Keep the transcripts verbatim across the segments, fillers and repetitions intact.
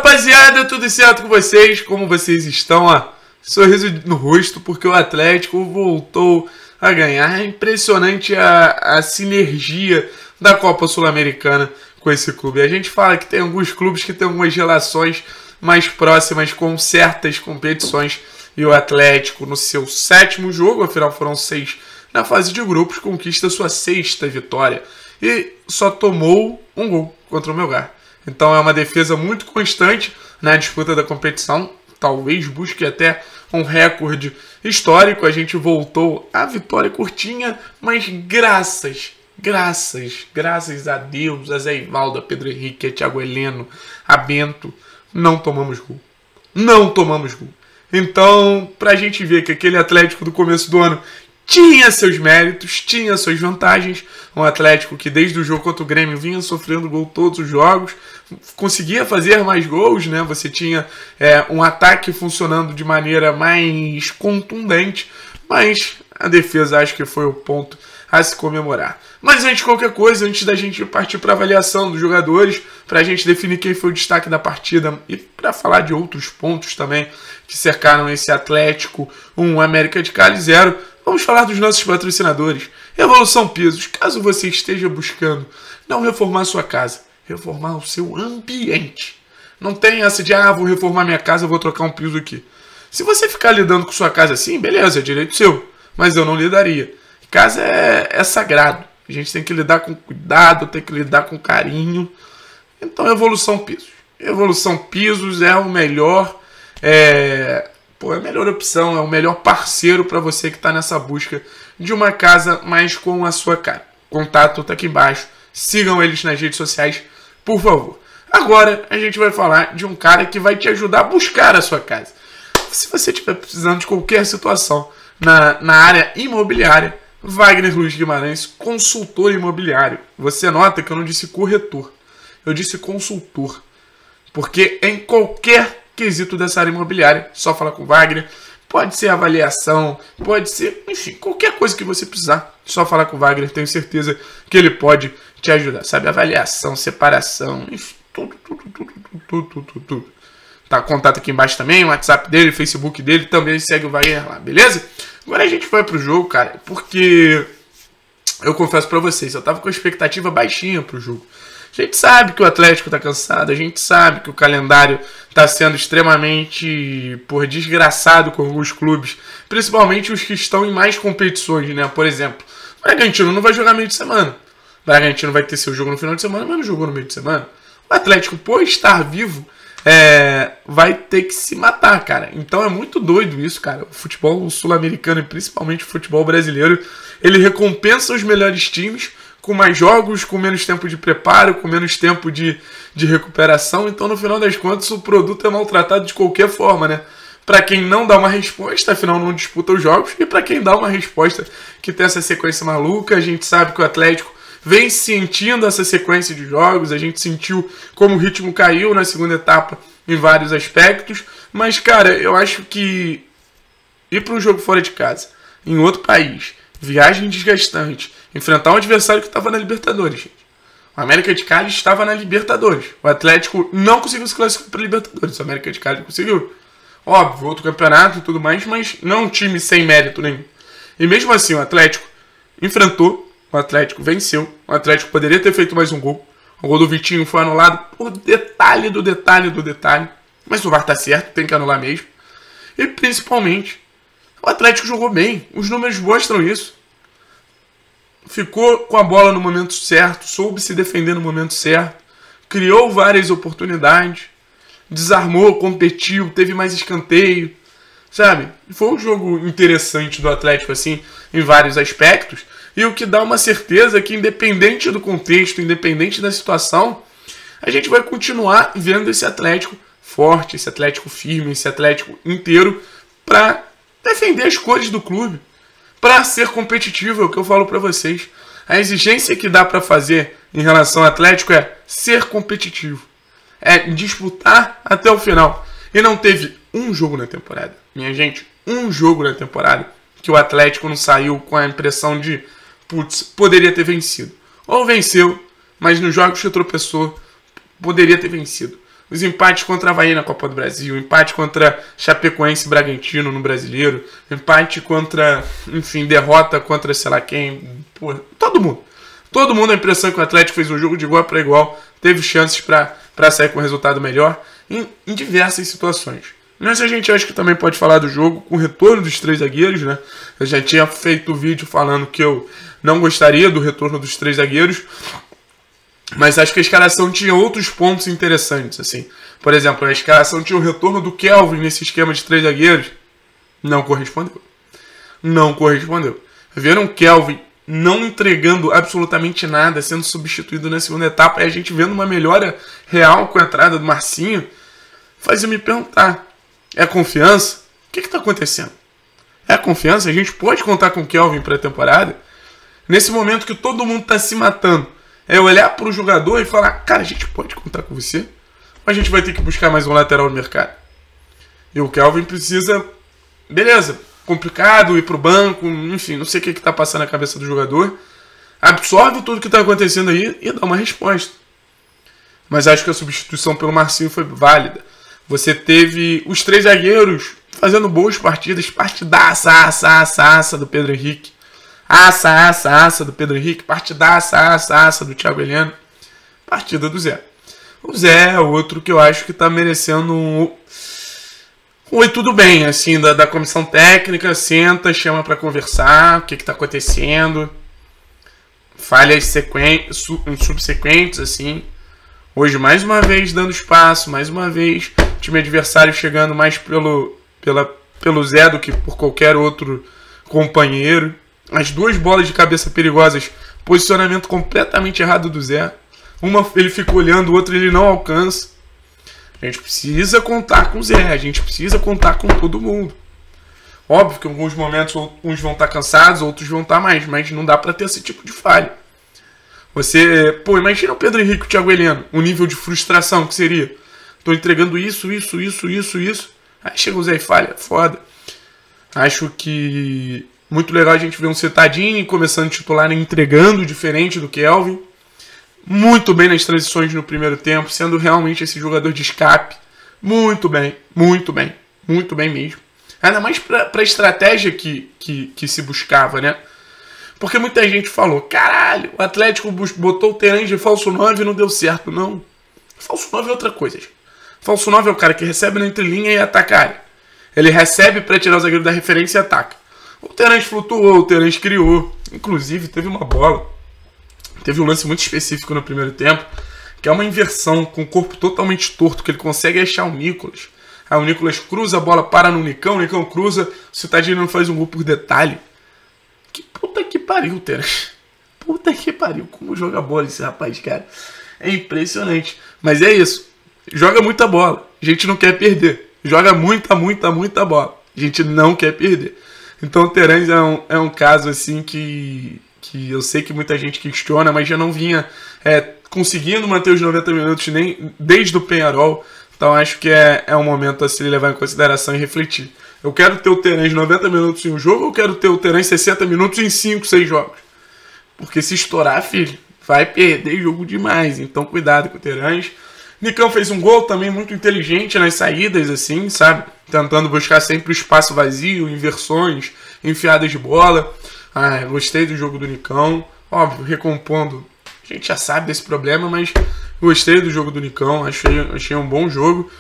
rapaziada, tudo certo com vocês? Como vocês estão? Ó, sorriso no rosto porque o Atlético voltou a ganhar. É impressionante a, a sinergia da Copa Sul-Americana com esse clube. A gente fala que tem alguns clubes que têm algumas relações mais próximas com certas competições, e o Atlético, no seu sétimo jogo, afinal foram seis na fase de grupos, conquista sua sexta vitória e só tomou um gol contra o Melgar. Então é uma defesa muito constante na disputa da competição. Talvez busque até um recorde histórico. A gente voltou à vitória curtinha, mas graças, graças, graças a Deus, a Zé Ivaldo, a Pedro Henrique, a Thiago Heleno, a Bento, não tomamos gol. Não tomamos gol. Então, pra gente ver que aquele Atlético do começo do ano tinha seus méritos, tinha suas vantagens. Um Atlético que desde o jogo contra o Grêmio vinha sofrendo gol todos os jogos, conseguia fazer mais gols, né? Você tinha é, um ataque funcionando de maneira mais contundente, mas a defesa acho que foi o ponto a se comemorar. Mas antes de qualquer coisa, antes da gente partir para a avaliação dos jogadores, para a gente definir quem foi o destaque da partida e para falar de outros pontos também que cercaram esse Atlético, um América de Cali zero, vamos falar dos nossos patrocinadores. Revolução Pisos. Caso você esteja buscando não reformar sua casa, reformar o seu ambiente. Não tem essa de, ah, vou reformar minha casa, vou trocar um piso aqui. Se você ficar lidando com sua casa assim, beleza, é direito seu. Mas eu não lidaria. Casa é, é sagrado. A gente tem que lidar com cuidado, tem que lidar com carinho. Então, Evolução Pisos. Evolução Pisos é o melhor... É... Pô, é a melhor opção, é o melhor parceiro para você que está nessa busca de uma casa mais com a sua cara. O contato está aqui embaixo. Sigam eles nas redes sociais, por favor. Agora, a gente vai falar de um cara que vai te ajudar a buscar a sua casa. Se você estiver precisando de qualquer situação na, na área imobiliária, Wagner Luiz Guimarães, consultor imobiliário. Você nota que eu não disse corretor, eu disse consultor. Porque em qualquer quesito dessa área imobiliária, só falar com o Wagner. Pode ser avaliação, pode ser, enfim, qualquer coisa que você precisar, só falar com o Wagner. Tenho certeza que ele pode te ajudar, sabe? Avaliação, separação, enfim, tudo, tudo, tudo, tudo, tudo, tudo, tudo. Tá, contato aqui embaixo também, o WhatsApp dele, o Facebook dele, também segue o Wagner lá, beleza? Agora a gente vai pro jogo, cara, porque eu confesso pra vocês, eu tava com a expectativa baixinha pro jogo. A gente sabe que o Atlético tá cansado, a gente sabe que o calendário tá sendo extremamente, por desgraçado com alguns clubes, principalmente os que estão em mais competições, né? Por exemplo, o Bragantino não vai jogar meio de semana. O Bragantino vai ter seu jogo no final de semana, mas não jogou no meio de semana. O Atlético, por estar vivo, é, vai ter que se matar, cara. Então é muito doido isso, cara. O futebol sul-americano e principalmente o futebol brasileiro, ele recompensa os melhores times com mais jogos, com menos tempo de preparo, com menos tempo de, de recuperação. Então, no final das contas, o produto é maltratado de qualquer forma, né? Para quem não dá uma resposta, afinal não disputa os jogos, e para quem dá uma resposta que tem essa sequência maluca. A gente sabe que o Atlético vem sentindo essa sequência de jogos, a gente sentiu como o ritmo caiu na segunda etapa em vários aspectos, mas, cara, eu acho que ir para um jogo fora de casa, em outro país, viagem desgastante, enfrentar um adversário que estava na Libertadores, gente. O América de Cali estava na Libertadores. O Atlético não conseguiu se classificar para a Libertadores. O América de Cali conseguiu. Óbvio, outro campeonato e tudo mais, mas não um time sem mérito nenhum. E mesmo assim, o Atlético enfrentou, o Atlético venceu. O Atlético poderia ter feito mais um gol. O gol do Vitinho foi anulado por detalhe do detalhe do detalhe. Mas o V A R tá certo, tem que anular mesmo. E principalmente, o Atlético jogou bem. Os números mostram isso. Ficou com a bola no momento certo, soube se defender no momento certo, criou várias oportunidades, desarmou, competiu, teve mais escanteio, sabe? Foi um jogo interessante do Atlético, assim, em vários aspectos, e o que dá uma certeza é que, independente do contexto, independente da situação, a gente vai continuar vendo esse Atlético forte, esse Atlético firme, esse Atlético inteiro para defender as cores do clube. Para ser competitivo, é o que eu falo para vocês. A exigência que dá para fazer em relação ao Atlético é ser competitivo. É disputar até o final. E não teve um jogo na temporada. Minha gente, um jogo na temporada que o Atlético não saiu com a impressão de, putz, poderia ter vencido. Ou venceu, mas nos jogos que tropeçou, poderia ter vencido. Os empates contra a Avaí na Copa do Brasil, empate contra Chapecoense e Bragantino no Brasileiro, empate contra, enfim, derrota contra sei lá quem, porra, todo mundo. Todo mundo, a impressão que o Atlético fez um jogo de igual para igual, teve chances para sair com um resultado melhor em, em diversas situações. Mas a gente acha que também pode falar do jogo com o retorno dos três zagueiros, né? Eu já tinha feito o vídeo falando que eu não gostaria do retorno dos três zagueiros, mas acho que a escalação tinha outros pontos interessantes, assim. Por exemplo, a escalação tinha o retorno do Kelvin nesse esquema de três zagueiros. Não correspondeu. Não correspondeu. Viram o Kelvin não entregando absolutamente nada, sendo substituído na segunda etapa, e a gente vendo uma melhora real com a entrada do Marcinho, faz eu me perguntar, é confiança? O que está acontecendo? É confiança? A gente pode contar com o Kelvin para a temporada? Nesse momento que todo mundo está se matando, é olhar para o jogador e falar, cara, a gente pode contar com você? Ou a gente vai ter que buscar mais um lateral no mercado? E o Kelvin precisa, beleza, complicado, ir pro banco, enfim, não sei o que está passando na cabeça do jogador, absorve tudo que está acontecendo aí e dá uma resposta. Mas acho que a substituição pelo Marcinho foi válida. Você teve os três zagueiros fazendo boas partidas, partidaça, aça, aça, aça do Pedro Henrique, aça, aça, aça do Pedro Henrique, partidaça, aça, aça do Thiago Heleno, partida do Zé. O Zé é outro que eu acho que está merecendo um... Oi, tudo bem, assim, da, da comissão técnica, senta, chama para conversar, o que está acontecendo, falhas sequen... subsequentes, assim. Hoje, mais uma vez, dando espaço, mais uma vez, time adversário chegando mais pelo, pela, pelo Zé do que por qualquer outro companheiro. As duas bolas de cabeça perigosas, posicionamento completamente errado do Zé. Uma ele fica olhando, o outro ele não alcança. A gente precisa contar com o Zé, a gente precisa contar com todo mundo. Óbvio que em alguns momentos uns vão estar cansados, outros vão estar mais, mas não dá para ter esse tipo de falha. Você, pô, imagina o Pedro Henrique e o Thiago Heleno, o nível de frustração que seria. Tô entregando isso, isso, isso, isso, isso. Aí chega o Zé e falha, foda. Acho que muito legal a gente ver um Cetadini começando a titular, entregando diferente do Kelvin. Muito bem nas transições no primeiro tempo, sendo realmente esse jogador de escape. Muito bem, muito bem, muito bem mesmo. Ainda mais para a estratégia que, que, que se buscava, né? Porque muita gente falou, caralho, o Atlético botou o Terence de falso nove e não deu certo. Não, falso nove é outra coisa, gente. Falso nove é o cara que recebe na entrelinha e ataca a área. Ele recebe para tirar o zagueiro da referência e ataca. O Terence flutuou, o Terence criou. Inclusive, teve uma bola. Teve um lance muito específico no primeiro tempo, que é uma inversão com o corpo totalmente torto, que ele consegue achar o Nicolas. Aí o Nicolas cruza a bola, para no Nicão, o Nicão cruza, o Citadini não faz um gol por detalhe. Que puta que pariu, Terence. Puta que pariu, como joga bola esse rapaz, cara. É impressionante. Mas é isso, joga muita bola, a gente não quer perder. Joga muita, muita, muita bola, a gente não quer perder. Então o Terence é um, é um caso assim que... que eu sei que muita gente questiona, mas já não vinha é, conseguindo manter os noventa minutos nem desde o Peñarol. Então acho que é, é um momento a se levar em consideração e refletir. Eu quero ter o Terence noventa minutos em um jogo, ou eu quero ter o Terence sessenta minutos em cinco, seis jogos? Porque se estourar, filho, vai perder jogo demais. Então cuidado com o Terence. Nicão fez um gol também muito inteligente nas saídas, assim, sabe? Tentando buscar sempre o espaço vazio, inversões, enfiadas de bola. Ah, gostei do jogo do Nicão. Óbvio, recompondo. A gente já sabe desse problema, mas gostei do jogo do Nicão. Achei, achei um bom jogo.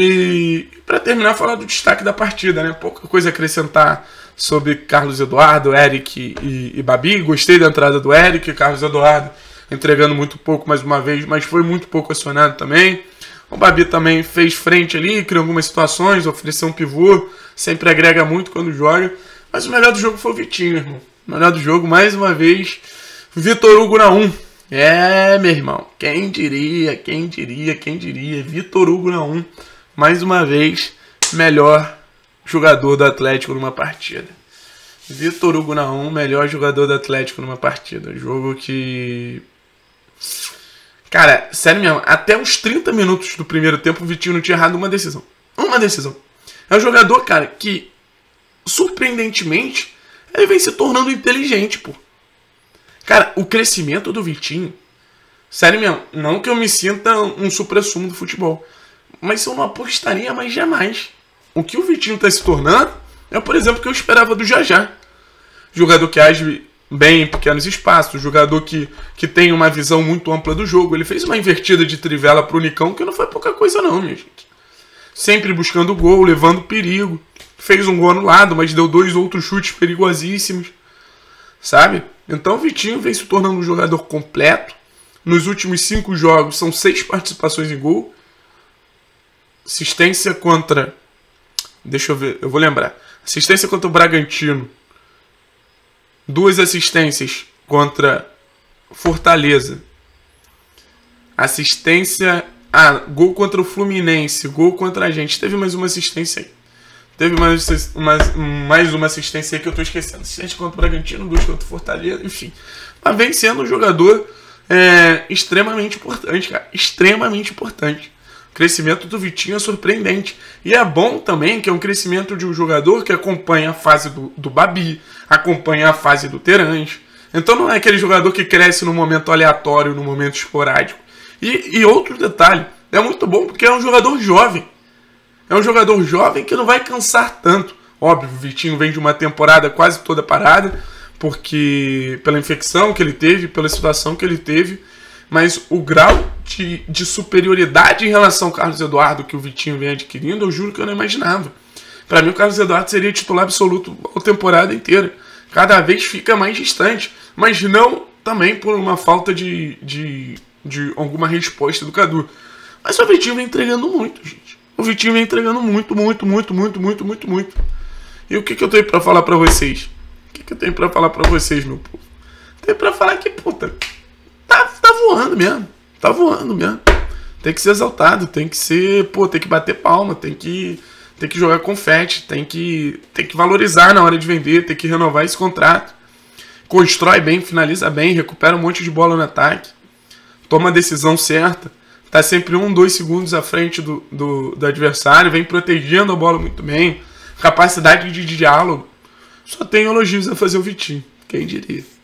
E para terminar, falar do destaque da partida, né? Pouca coisa a acrescentar sobre Carlos Eduardo, Eric e, e Babi. Gostei da entrada do Eric. Carlos Eduardo entregando muito pouco mais uma vez, mas foi muito pouco acionado também. O Babi também fez frente ali, criou algumas situações, ofereceu um pivô. Sempre agrega muito quando joga. Mas o melhor do jogo foi o Vitinho, irmão. O melhor do jogo, mais uma vez, Vitor Hugo na um. É, meu irmão, quem diria, quem diria, quem diria. Vitor Hugo na um, mais uma vez, melhor jogador do Atlético numa partida. Vitor Hugo na um, melhor jogador do Atlético numa partida. Jogo que... Cara, sério mesmo, até os trinta minutos do primeiro tempo, o Vitinho não tinha errado uma decisão. Uma decisão. É um jogador, cara, que, surpreendentemente, ele vem se tornando inteligente, pô. Cara, o crescimento do Vitinho... Sério mesmo, não que eu me sinta um suprassumo do futebol. mas eu não apostaria mais jamais. O que o Vitinho está se tornando é, por exemplo, o que eu esperava do Jajá. Jogador que age bem em pequenos espaços, jogador que, que tem uma visão muito ampla do jogo. Ele fez uma invertida de trivela pro Nicão, que não foi pouca coisa não, minha gente. Sempre buscando gol, levando perigo. Fez um gol anulado, mas deu dois outros chutes perigosíssimos. Sabe? Então o Vitinho vem se tornando um jogador completo. Nos últimos cinco jogos são seis participações em gol. Assistência contra... Deixa eu ver, eu vou lembrar. Assistência contra o Bragantino. Duas assistências contra Fortaleza. Assistência... Ah, gol contra o Fluminense. Gol contra a gente. Teve mais uma assistência aí. Teve mais uma, mais uma assistência aí que eu tô esquecendo. Assistência contra o Bragantino, duas contra o Fortaleza, enfim. Mas vem sendo um jogador é, extremamente importante, cara. Extremamente importante. O crescimento do Vitinho é surpreendente. E é bom também que é um crescimento de um jogador que acompanha a fase do, do Babi, acompanha a fase do Terãs. Então não é aquele jogador que cresce no momento aleatório, no momento esporádico. E, e outro detalhe, é muito bom porque é um jogador jovem. É um jogador jovem que não vai cansar tanto. Óbvio, o Vitinho vem de uma temporada quase toda parada, porque pela infecção que ele teve, pela situação que ele teve. Mas o grau de, de superioridade em relação ao Carlos Eduardo que o Vitinho vem adquirindo, eu juro que eu não imaginava. Para mim, o Carlos Eduardo seria titular absoluto a temporada inteira. Cada vez fica mais distante, mas não também por uma falta de, de, de alguma resposta do Cadu. Mas o Vitinho vem entregando muito, gente. O Vitinho vem entregando muito, muito, muito, muito, muito, muito, muito. E o que, que eu tenho pra falar pra vocês? O que, que eu tenho pra falar pra vocês, meu povo? Tenho pra falar que, puta, tá, tá voando mesmo. Tá voando mesmo. Tem que ser exaltado, tem que ser, pô, tem que bater palma, tem que, tem que jogar confete, tem que, tem que valorizar na hora de vender, tem que renovar esse contrato. Constrói bem, finaliza bem, recupera um monte de bola no ataque. Toma a decisão certa. Tá sempre um, dois segundos à frente do, do, do adversário, vem protegendo a bola muito bem, capacidade de diálogo. Só tem elogios a fazer o Vitinho, quem diria.